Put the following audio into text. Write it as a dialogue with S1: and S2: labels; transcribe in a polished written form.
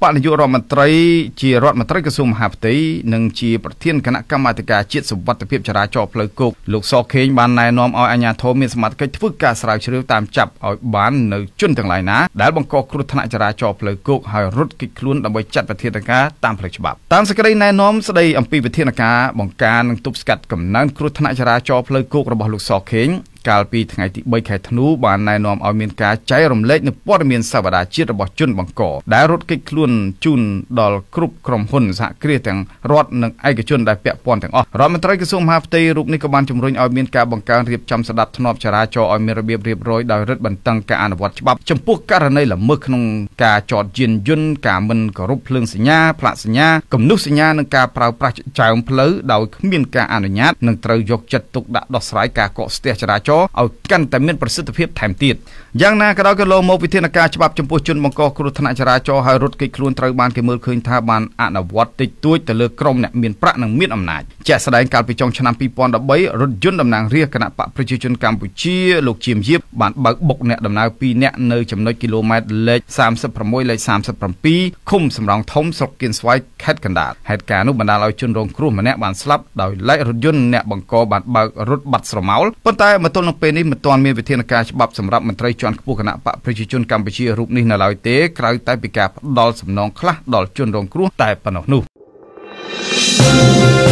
S1: បកនាយករដ្ឋមន្ត្រីជារដ្ឋមន្ត្រីក្រសួងមហាផ្ទៃនិងជាប្រធានគណៈកម្មាធិការជាតិសុវត្ថិភាពចរាចរណ៍ផ្លូវគោកលោកសខេងបានណែនាំឲ្យអាជ្ញាធរមានសមត្ថកិច្ចធ្វើការស្រាវជ្រាវតាមចាប់ឲ្យបាននៅជនទាំងឡាយណាដែលបង្កគ្រោះថ្នាក់ចរាចរណ៍ផ្លូវគោកហើយរត់គេចខ្លួនដើម្បីចាត់វិធានការតាមផ្លូវច្បាប់តាមសេចក្តីណែនាំស្តីអំពីវិធានការបង្ការនិងទប់ស្កាត់កំណើនគ្រោះថ្នាក់ចរាចរណ៍ផ្លូវគោករបស់លោកសខេងកាលពីថ្ងៃទី3ខែធ្នូបានណែនាំឲ្យមានការចែករំលែកនូវព័ត៌មានសវនាជាតិរបស់ជនបង្កដែលរត់គេចខ្លួនជូនដល់គ្រប់ក្រុមហ៊ុនសហគ្រាសទាំងរដ្ឋនិងឯកជនដែលពាក់ព័ន្ធទាំងអស់រដ្ឋមន្ត្រីក្រសួងមហាផ្ទៃរូបនេះក៏បានជំរុញឲ្យមានការបង្កើនរៀបចំស្ដាប់ធ្នាប់ចរាចរណ៍ឲ្យមានរបៀបរៀបរយដោយរឹតបន្តឹងការអនុវត្តច្បាប់ចំពោះករណីល្មើសក្នុងការចតយានយន្តការមិនគោរពភ្លើងសញ្ញាផ្លាកសញ្ញាគំនុះសញ្ញានិងការប្រើប្រាស់ចើមផ្លូវដោយគ្មានការអនុញ្ញាតនិងត្រូវយកចិត្តទុកដាក់ដោះស្រាយការកកស្ទះចរាចរណ៍ឲ្យកាន់តែមានប្រសិទ្ធភាពថែមទៀតយ៉ាងណាក៏ដោយក៏លោកមកវិធានការច្បាប់ចំពោះជនបង្កគ្រោះថ្នាក់ចរាចរណ៍ហើយរត់គេចខ្លួនត្រូវបានគេមើលឃើញថាបានអនុវត្តតិចតួចទៅលើក្រុមអ្នកមានប្រាក់និងមានអំណាចជាក់ស្ដែងកាលពីចុងឆ្នាំ2013រថយន្តតំណាងរាស្ត្រគណៈបកប្រជាជនកម្ពុជាលោកជាមយាបបានបើកបុកអ្នកដំណើរ2នាក់នៅចំណុចគីឡូម៉ែត្រលេខ36លេខ37ឃុំសំរោងធំស្រុកគៀនស្វាយខេត្តកណ្ដាលហេតុការណ៍នោះបណ្ដាលឲ្យជនរងគ្រោះម្នាក់បានស្លាប់ដោយឡែករថយន្តអ្នកបង្កបានបើករត់បាត់ស្រមោលប៉ុន្តែមកទល់នឹងពេលនេះមិនទាន់មានវិធានការច្បាប់សម្រាប់មន្ត្រីជាន់ខ្ពស់គណៈបកប្រជាជនកម្ពុជារូបនេះនៅឡើយទេក្រៅតែពីការផ្ដល់សំណងខ្លះដល់ជនរងគ្រោះតែប៉ុណ្ណោះនោះ